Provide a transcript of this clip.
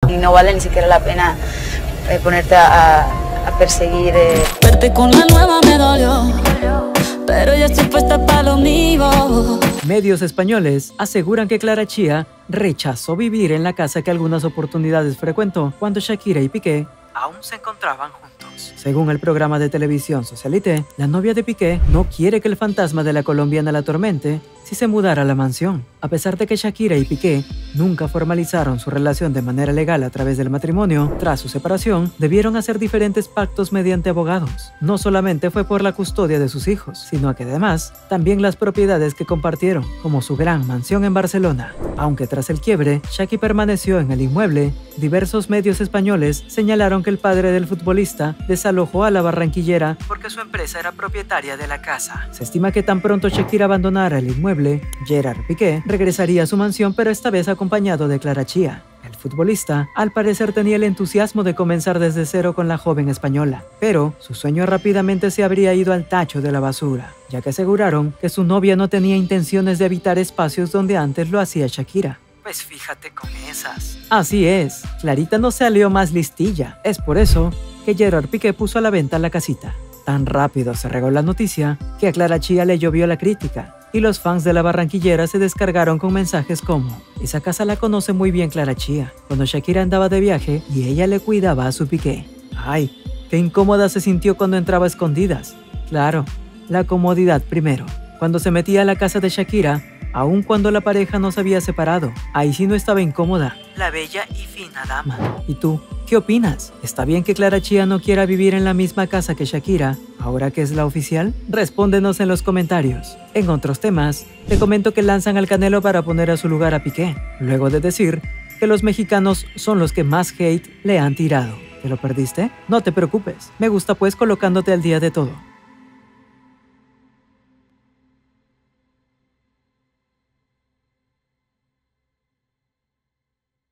y no vale ni siquiera la pena ponerte a perseguir. Verte con la nueva me dolió, pero ya estoy puesta para lo mío. Medios españoles aseguran que Clara Chía rechazó vivir en la casa que algunas oportunidades frecuentó cuando Shakira y Piqué aún se encontraban juntos. Según el programa de televisión Socialité, la novia de Piqué no quiere que el fantasma de la colombiana la atormente si se mudara a la mansión. A pesar de que Shakira y Piqué nunca formalizaron su relación de manera legal a través del matrimonio, tras su separación, debieron hacer diferentes pactos mediante abogados. No solamente fue por la custodia de sus hijos, sino que además también las propiedades que compartieron, como su gran mansión en Barcelona. Aunque tras el quiebre, Shakira permaneció en el inmueble, diversos medios españoles señalaron que el padre del futbolista desalojó a la barranquillera porque su empresa era propietaria de la casa. Se estima que tan pronto Shakira abandonara el inmueble, Gerard Piqué regresaría a su mansión, pero esta vez acompañado de Clara Chía. El futbolista, al parecer, tenía el entusiasmo de comenzar desde cero con la joven española, pero su sueño rápidamente se habría ido al tacho de la basura, ya que aseguraron que su novia no tenía intenciones de habitar espacios donde antes lo hacía Shakira. Pues fíjate con esas. Así es, Clarita no salió más listilla. Es por eso que Gerard Piqué puso a la venta la casita. Tan rápido se regó la noticia que a Clara Chía le llovió la crítica, y los fans de la barranquillera se descargaron con mensajes como: esa casa la conoce muy bien Clara Chía, cuando Shakira andaba de viaje y ella le cuidaba a su Piqué. Ay, qué incómoda se sintió cuando entraba a escondidas. Claro, la comodidad primero. Cuando se metía a la casa de Shakira, aun cuando la pareja no se había separado, ahí sí no estaba incómoda, la bella y fina dama. ¿Y tú? ¿Qué opinas? ¿Está bien que Clara Chía no quiera vivir en la misma casa que Shakira, ahora que es la oficial? Respóndenos en los comentarios. En otros temas, te comento que lanzan al Canelo para poner a su lugar a Piqué, luego de decir que los mexicanos son los que más hate le han tirado. ¿Te lo perdiste? No te preocupes, me gusta pues colocándote al día de todo.